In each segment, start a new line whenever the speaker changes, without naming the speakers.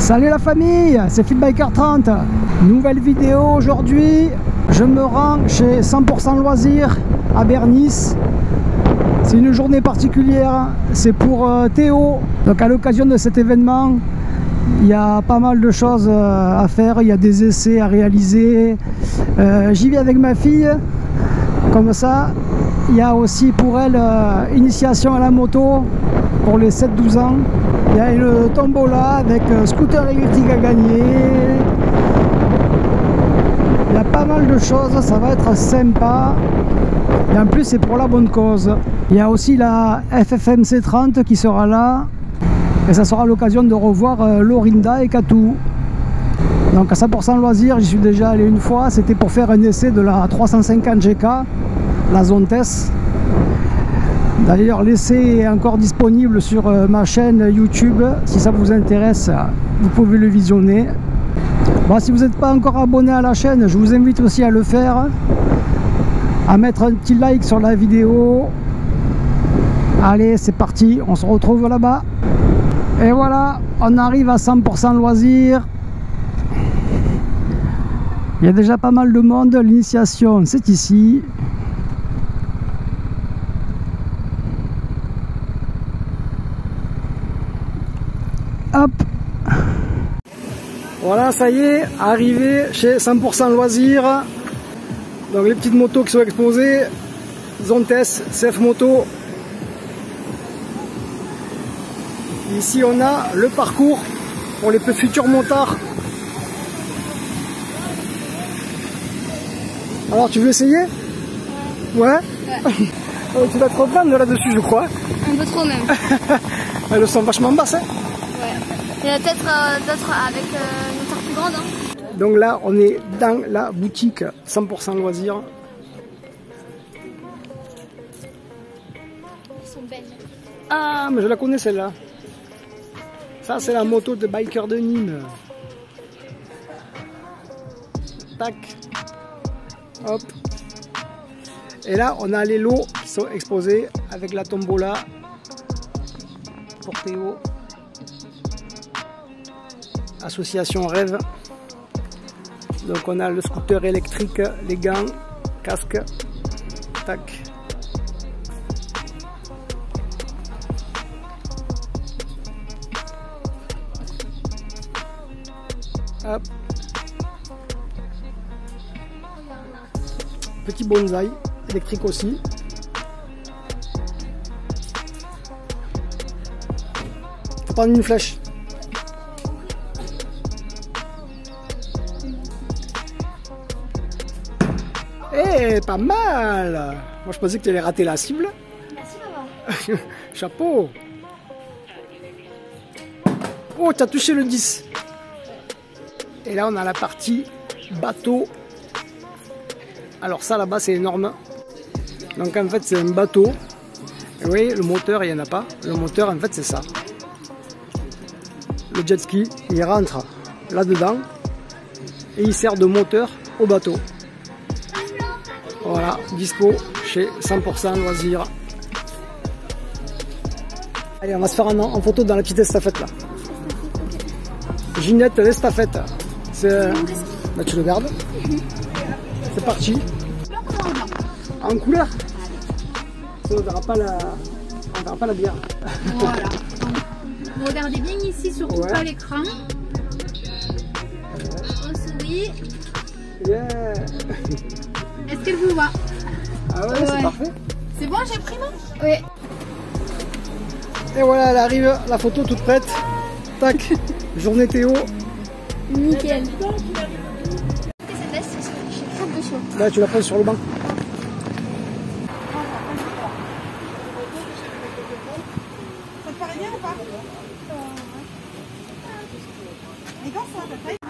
Salut la famille, c'est Philbiker 30. Nouvelle vidéo aujourd'hui. Je me rends chez 100% Loisirs à Bernis. C'est une journée particulière, c'est pour Théo. Donc à l'occasion de cet événement, il y a pas mal de choses à faire, il y a des essais à réaliser. J'y vais avec ma fille, comme ça. Il y a aussi pour elle initiation à la moto pour les 7-12 ans. Il y a une tombola avec scooter électrique à gagner. Il y a pas mal de choses, ça va être sympa. Et en plus c'est pour la bonne cause. Il y a aussi la FFMC 30 qui sera là. Et ça sera l'occasion de revoir Lorinda et Katou. Donc à 100% Loisirs, j'y suis déjà allé une fois. C'était pour faire un essai de la 350 GK, la Zone Test. D'ailleurs l'essai est encore disponible sur ma chaîne YouTube. Si ça vous intéresse, vous pouvez le visionner. Bon, si vous n'êtes pas encore abonné à la chaîne, je vous invite aussi à le faire. À mettre un petit like sur la vidéo. Allez, c'est parti, on se retrouve là-bas. Et voilà, on arrive à 100% Loisirs. Il y a déjà pas mal de monde. L'initiation, c'est ici. Hop. Voilà, ça y est, arrivé chez 100% Loisirs. Donc les petites motos qui sont exposées, Zone Test, CF Moto. Ici on a le parcours pour les futurs motards. Alors tu veux essayer? Ouais. Tu vas te reprendre là-dessus je crois.
Un peu trop même.
Elles sont vachement basses. Hein.
Ouais. Il y en a peut-être d'autres avec une moteur plus grande. Hein.
Donc là on est dans la boutique 100% Loisirs.
Ils sont belles.
Ah mais je la connais celle-là. Ça c'est la moto de biker de Nîmes. Tac. Hop. Et là on a les lots qui sont exposés avec la tombola pour Théo. Association Rêve. Donc on a le scooter électrique, les gants, casque. Tac. Hop. Petit bonsaï, électrique aussi. Faut prendre une flèche. Eh, pas mal. Moi je pensais que tu allais rater la cible.
Merci maman.
Chapeau. Oh, tu as touché le 10. Et là on a la partie bateau. Alors ça là-bas c'est énorme. Donc en fait c'est un bateau. Et vous voyez le moteur il n'y en a pas. Le moteur en fait c'est ça. Le jet ski il rentre là-dedans. Et il sert de moteur au bateau. Voilà, dispo chez 100% Loisirs. Allez on va se faire en photo dans la petite estafette là. Ginette l'estafette. Bah, tu le gardes. C'est parti. En couleur. Ça, on ne verra pas la bière.
Voilà. Vous regardez bien ici, surtout
ouais.
pas l'écran. On sourit.
Yeah.
Est-ce qu'elle vous voit?
Ah ouais, c'est parfait.
C'est bon, j'ai pris moi? Oui.
Et voilà, elle arrive, la photo toute prête. Tac. Journée Théo.
Nickel.
C'est best, j'ai trop de chaud.
Là, tu la poses sur le banc.
Ça te paraît bien ou pas? Les gants sont à peu près.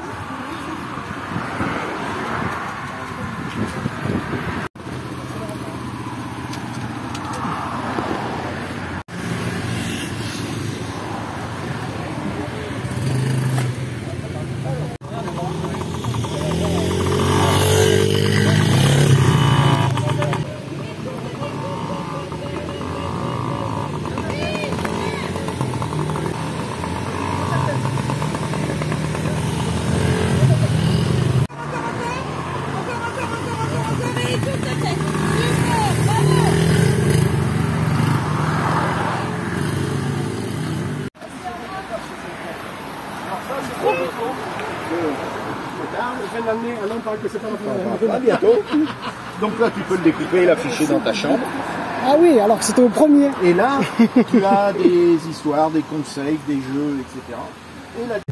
À bientôt. Donc là, tu peux le découper et l'afficher dans ta chambre.
Ah oui, alors que c'était au premier.
Et là, tu as des histoires, des conseils, des jeux, etc. Et là...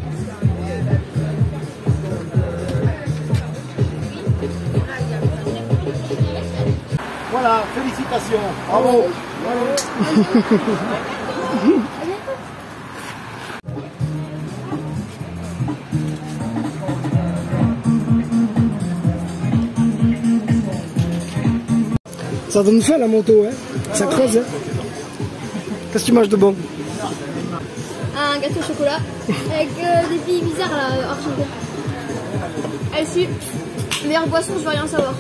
Voilà, félicitations. Bravo.
Ça donne faim la moto, hein. Ça creuse, hein. Qu'est-ce que tu manges de bon?
Un gâteau au chocolat avec des filles bizarres là, argentées. Allez, si. Meilleure boisson, je veux rien savoir.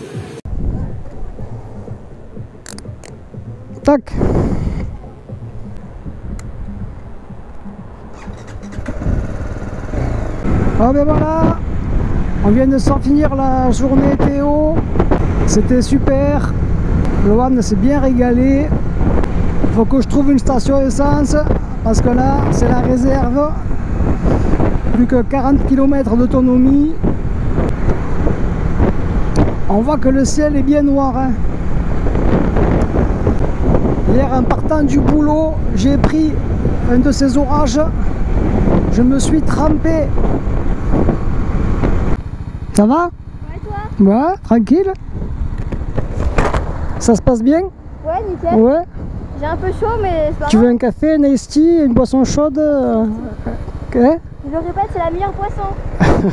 Tac. Oh ben voilà, on vient de s'en finir la journée Théo. C'était super. Loan s'est bien régalé. Il faut que je trouve une station essence parce que là c'est la réserve. Plus que 40 km d'autonomie. On voit que le ciel est bien noir, hein. Hier en partant du boulot, j'ai pris un de ces orages. Je me suis trempé. Ça va?
Ouais, toi?
Ouais, tranquille. Ça se passe bien?
Ouais, nickel.
Ouais.
J'ai un peu chaud, mais c'est pas
Tu
grave.
veux un café, un iced tea, une boisson chaude? Ok.
Je le répète, c'est la meilleure boisson.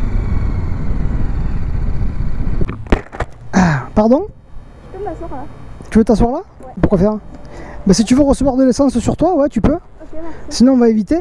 Pardon?
Je peux m'asseoir là.
Tu veux t'asseoir là?
Ouais.
Pourquoi faire? Bah, si tu veux recevoir de l'essence sur toi, ouais, tu peux.
Ok, merci.
Sinon, on va éviter.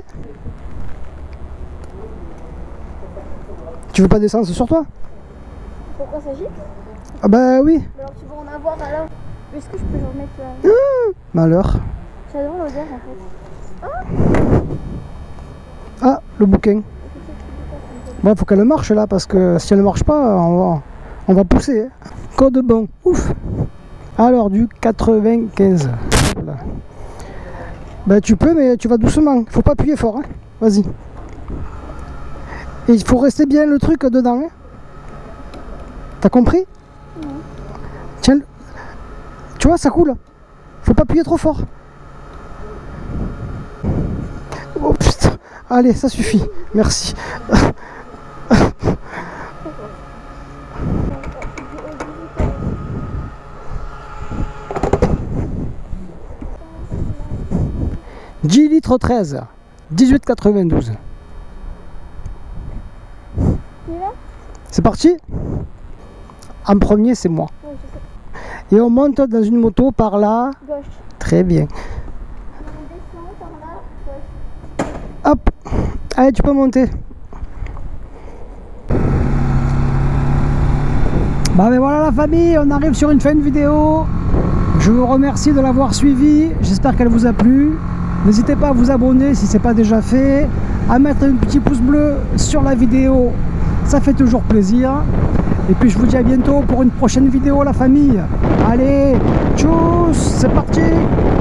Tu veux pas d'essence sur toi?
Pourquoi ça gîte?
Ah bah oui.
Mais alors tu vas en avoir alors. Est-ce que je peux le remettre
Malheur.
J'adore l'odeur en fait.
Ah, le bouquin. Bon, faut qu'elle marche là, parce que si elle ne marche pas, on va pousser. Hein. Code bon. Ouf. Alors, du 95. Voilà. Ben, tu peux, mais tu vas doucement. Faut pas appuyer fort. Hein. Vas-y. Et il faut rester bien le truc dedans. Hein. T'as compris? Tiens, tu vois, ça coule. Faut pas appuyer trop fort. Oh putain. Allez, ça suffit. Merci. « 10 litres 13, 18,92. C'est parti. En premier, c'est moi.
Ouais, je sais.
Et on monte dans une moto par là.
Gauche.
Très bien.
On descend par là, gauche.
Hop. Allez, tu peux monter. Bah mais voilà la famille, on arrive sur une fin de vidéo. Je vous remercie de l'avoir suivi. J'espère qu'elle vous a plu. N'hésitez pas à vous abonner si ce n'est pas déjà fait. À mettre un petit pouce bleu sur la vidéo. Ça fait toujours plaisir. Et puis je vous dis à bientôt pour une prochaine vidéo la famille. Allez, tchuss, c'est parti.